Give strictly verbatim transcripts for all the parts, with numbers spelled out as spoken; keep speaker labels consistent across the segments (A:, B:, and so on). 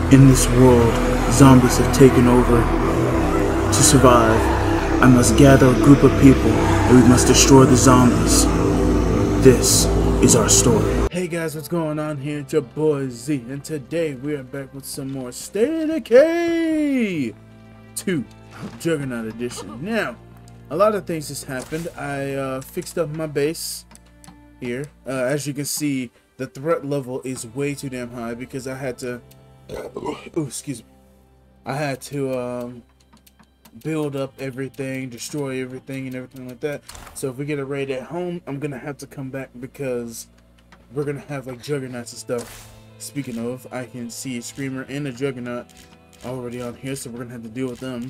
A: In this world, zombies have taken over. To survive, I must gather a group of people and we must destroy the zombies. This is our story. Hey guys, what's going on here? It's your boy Z, and today we are back with some more State of Decay two Juggernaut Edition. Now, a lot of things has happened. I uh, fixed up my base here. Uh, as you can see, the threat level is way too damn high because I had to... Oh, excuse me. I had to um, build up everything, destroy everything, and everything like that. So if we get a raid at home, I'm gonna have to come back because we're gonna have like juggernauts and stuff. Speaking of, I can see a screamer and a juggernaut already on here, so we're gonna have to deal with them.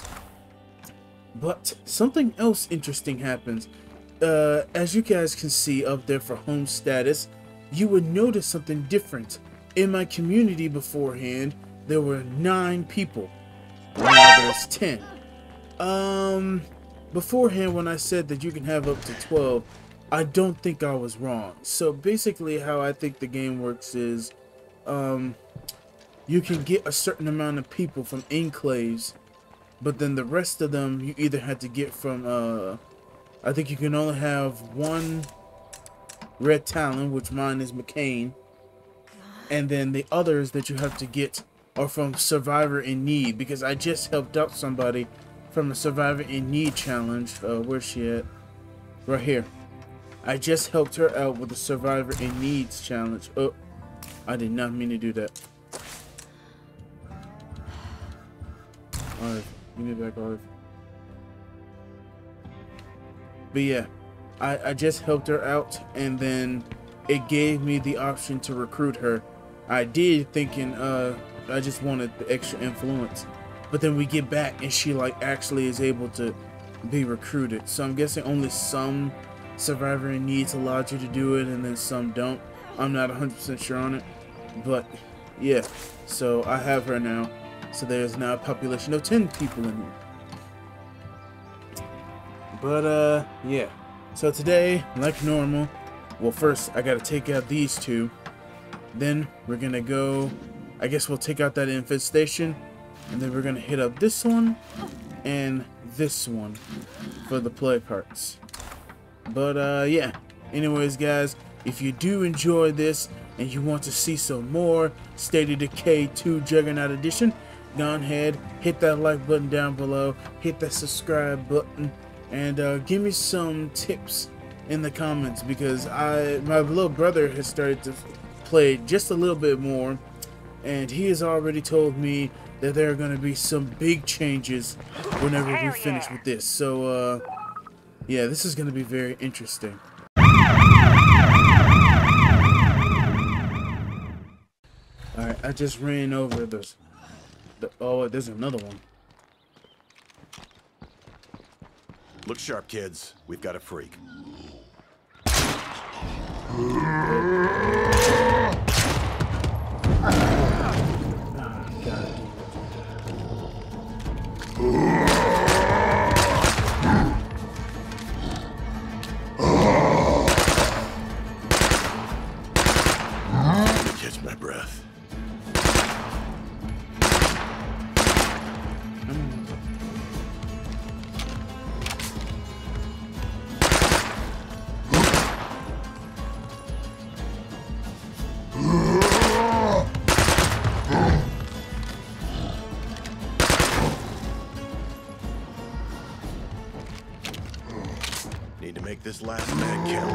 A: But something else interesting happens. Uh, as you guys can see up there for home status, you would notice something different. In my community beforehand, there were nine people. Now there's ten. Um, beforehand when I said that you can have up to twelve, I don't think I was wrong. So basically how I think the game works is, um, you can get a certain amount of people from enclaves, but then the rest of them you either had to get from, uh, I think you can only have one Red Talon, which mine is McCain. And then the others that you have to get are from Survivor in Need, because I just helped out somebody from a Survivor in Need challenge. Uh, where's she at? Right here. I just helped her out with the Survivor in Needs challenge. Oh, I did not mean to do that. Alright, give me back, Olive. But yeah, I, I just helped her out, and then it gave me the option to recruit her. I did, thinking uh I just wanted the extra influence, but then we get back and she like actually is able to be recruited. So I'm guessing only some Survivor in Needs allowed you to do it, and then some don't. I'm not one hundred percent sure on it, but yeah. So I have her now. So there's now a population of ten people in here. But uh yeah. So today, like normal, well, first I gotta take out these two. Then we're gonna go, I guess we'll take out that infestation, and then we're gonna hit up this one and this one for the play parts. But uh yeah, anyways guys, if you do enjoy this and you want to see some more State of Decay two Juggernaut Edition, go ahead, hit that like button down below, hit that subscribe button, and uh, give me some tips in the comments, because I my little brother has started to play just a little bit more, and he has already told me that there are going to be some big changes whenever we finish with this. So uh yeah, this is going to be very interesting. Alright, I just ran over this the, oh, there's another one.
B: Look sharp, kids. We've got a freak.
A: Oh, God.
B: Catch my breath. Need to make this last man count.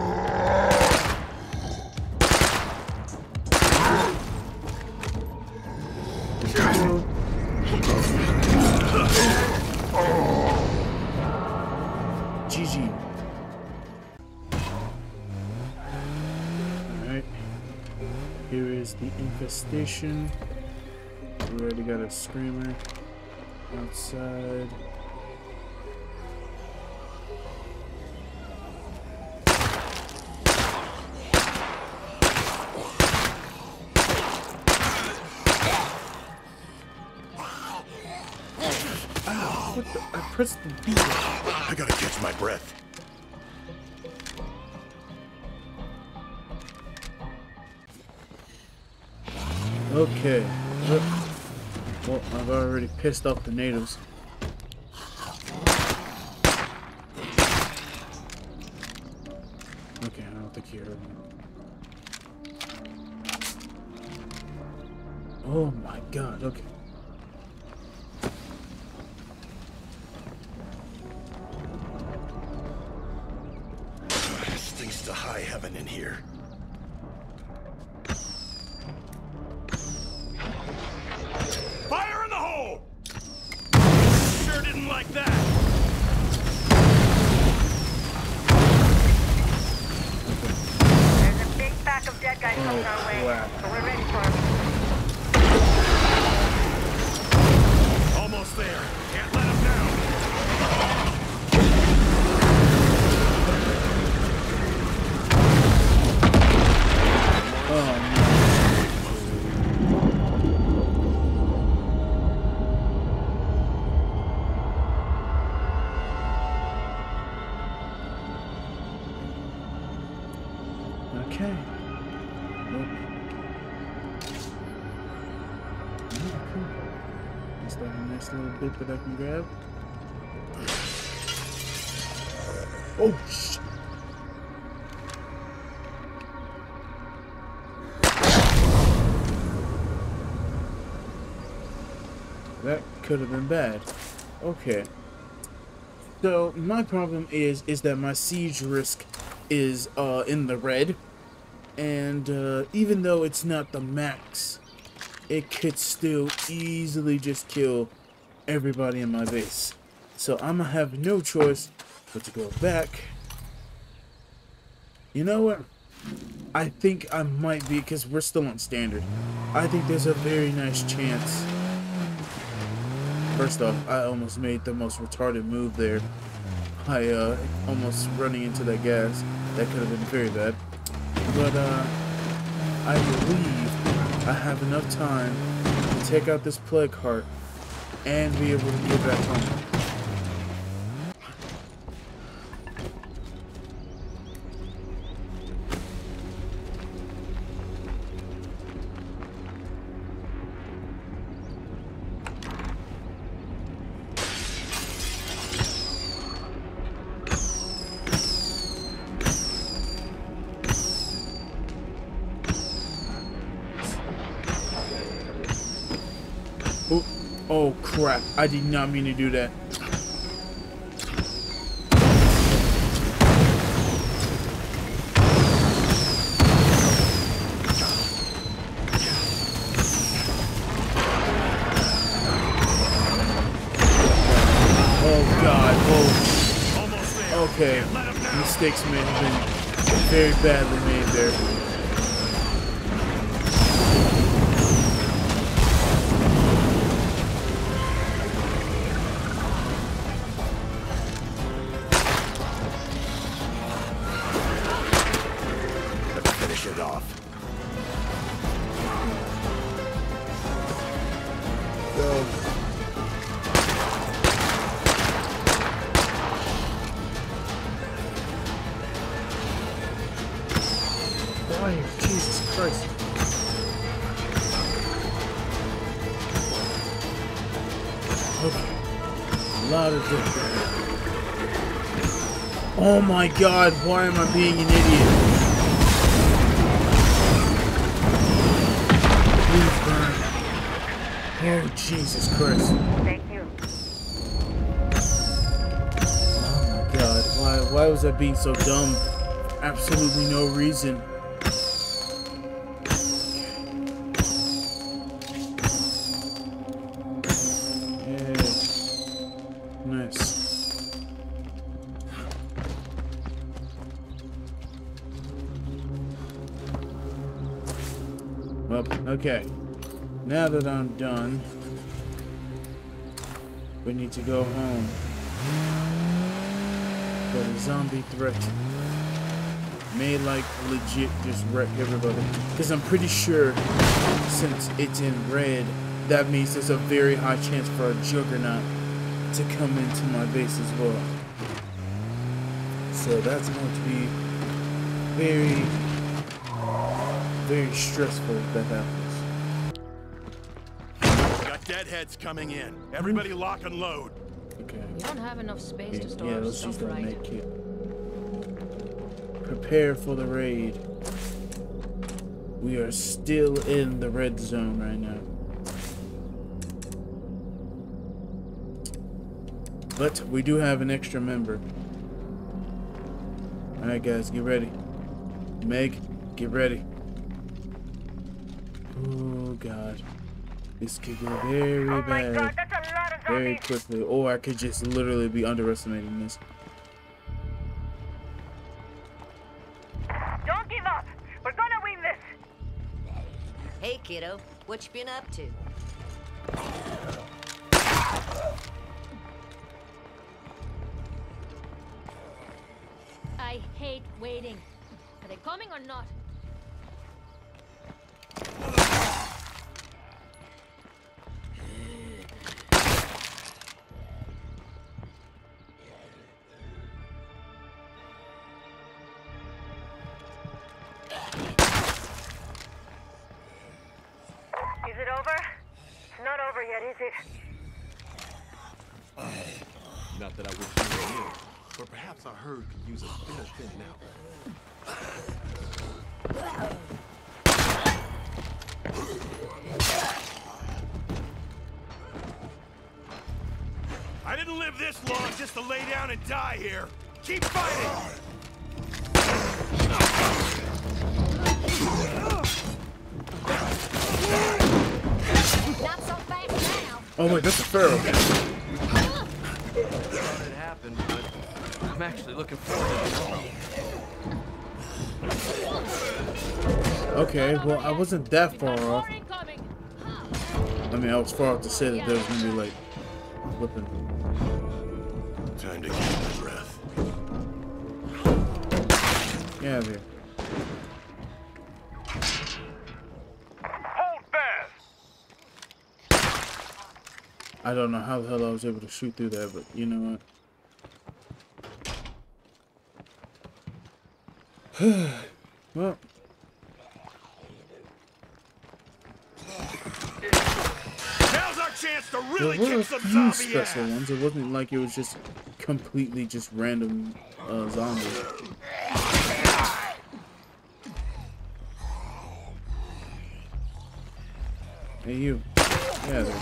A: G G. Alright. Here is the infestation. We already got a screamer outside. What the? I pressed the B.
B: I gotta catch my breath.
A: Okay. Well, I've already pissed off the natives. Okay, I don't think he heard me. Oh my god, okay.
B: Stinks to high heaven in here. Fire in the hole! Sure didn't like that.
C: There's a big pack of dead guys coming our way,
A: wow.
C: so we're ready for them.
B: Almost there. Can't let him down.
A: Oh no. Okay. Well, yeah, cool. Is that a nice little bit that I can grab? Oh shit! That could have been bad. Okay. So my problem is is that my siege risk is uh in the red, and uh, even though it's not the max, it could still easily just kill everybody in my base. So I'm gonna have no choice but to go back. You know what? I think I might be, because we're still on standard. I think there's a very nice chance. First off, I almost made the most retarded move there. I uh, almost running into that gas. That could have been very bad. But uh, I believe I have enough time to take out this plague heart and be able to get back home. Oh, oh crap, I did not mean to do that. Oh god, oh. Okay, mistakes may have been very badly made there.
B: It off.
A: Go. Fire, Jesus Christ. Okay. A lot of different. Oh my god, why am I being an idiot? Oh, Jesus Christ.
C: Thank you.
A: Oh my god, why why was I being so dumb? For absolutely no reason. Yeah. Nice. Well, okay. Now that I'm done, we need to go home. But a zombie threat may like legit just wreck everybody. Because I'm pretty sure since it's in red, that means there's a very high chance for a juggernaut to come into my base as well. So that's going to be very, very stressful if that happens.
B: Got deadheads coming in. Everybody lock and load.
A: Okay.
D: You don't have enough space
A: Yeah,
D: to store
A: yeah, let's use
D: stuff,
A: that
D: right?
A: med kit. Prepare for the raid. We are still in the red zone right now. But we do have an extra member. Alright guys, get ready. Meg, get ready. Oh god. This could go very
C: Oh my
A: bad.
C: god, that's a lot of
A: Very
C: zombies.
A: quickly. Or I could just literally be underestimating this.
C: Don't give up. We're gonna win this.
E: Hey, kiddo. What you been up to?
D: I hate waiting. Are they coming or not?
C: Is it over? It's not over yet, is it?
F: Not that I wish you were here, but perhaps our herd could use a bit of thinning out.
B: I didn't live this long just to lay down and die here. Keep fighting!
D: Not so fast now.
A: Oh wait, that's a feral.
G: Thought it happened, but I'm actually looking forward to it.
A: Okay, well I wasn't that far off.
D: More incoming.
A: I mean, I was far off to say that there was gonna be like flipping.
B: Time to catch my breath.
A: Get out of here.
B: Hold fast!
A: I don't know how the hell I was able to shoot through that, but you know what? Well,
B: Now's our chance to really
A: there were a
B: kick some
A: few
B: zombie
A: special
B: ass!
A: ones. It wasn't like it was just completely just random uh, zombies. Hey you. Yeah. There.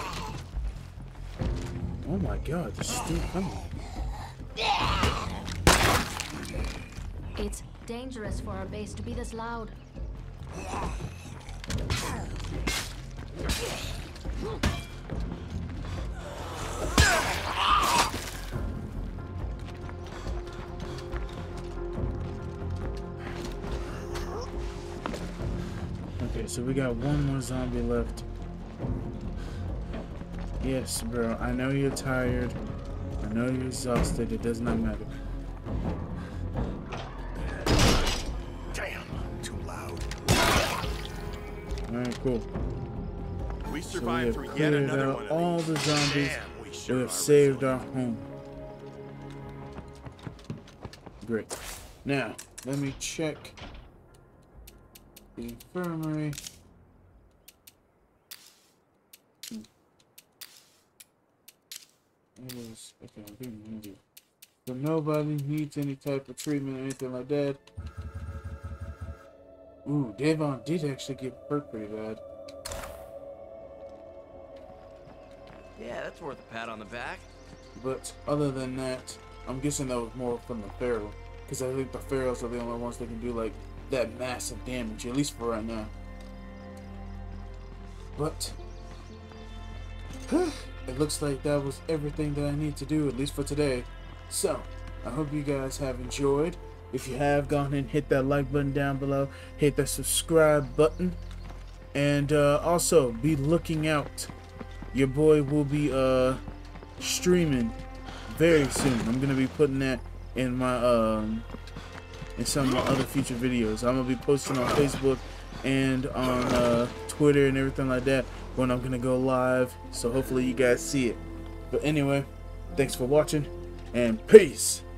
A: Oh my god, this is still coming.
D: It's dangerous for our base to be this loud.
A: Okay, so we got one more zombie left. Yes, bro, I know you're tired. I know you're exhausted. It does not matter.
B: Damn, too loud.
A: Alright, cool.
B: We
A: So we
B: survived
A: have
B: through yet
A: cleared
B: another
A: out
B: one of
A: all
B: these.
A: the zombies.
B: Damn, we
A: We
B: sure
A: have
B: are
A: saved our
B: resilient.
A: home. Great. Now, let me check the infirmary. Hmm. It is, okay, I'm getting injured. So nobody needs any type of treatment or anything like that. Ooh, Devon did actually get hurt pretty bad.
G: Yeah, that's worth a pat on the back.
A: But other than that, I'm guessing that was more from the feral. Because I think the ferals are the only ones that can do like that massive damage, at least for right now. But it looks like that was everything that I need to do, at least for today. So, I hope you guys have enjoyed. If you have, go ahead and hit that like button down below. Hit that subscribe button. And uh, also, be looking out. Your boy will be uh, streaming very soon. I'm going to be putting that in my um, in some of my other future videos. I'm going to be posting on Facebook and on uh, Twitter and everything like that when I'm going to go live. So hopefully you guys see it. But anyway, thanks for watching and peace.